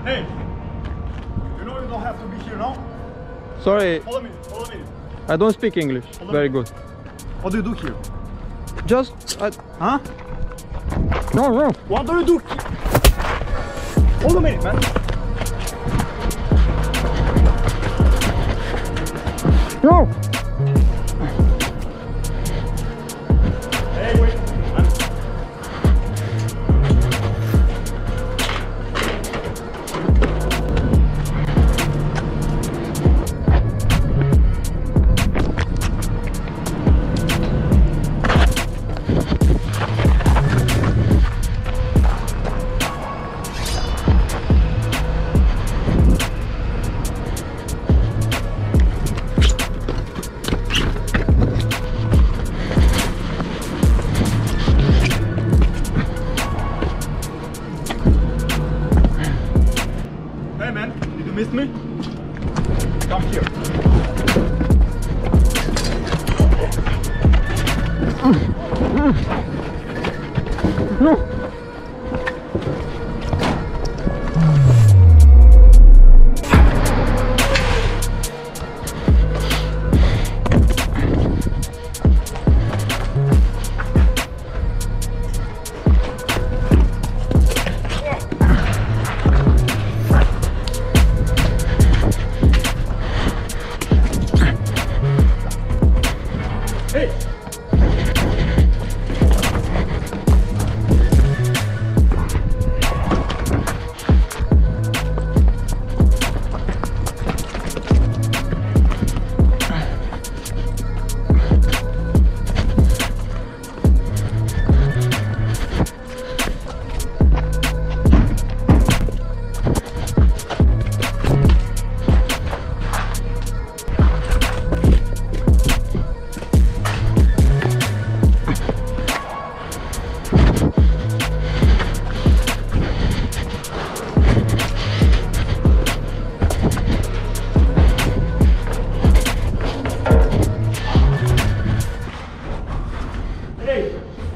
Hey, you know you don't have to be here now. Sorry, Follow me, follow me. I don't speak English. Very good. What do you do here? Just, Huh? no. What do you do here? Hold a minute, man. No. Hey, wait. Man. Hey man, did you miss me? Come here. No. Hey! Hey!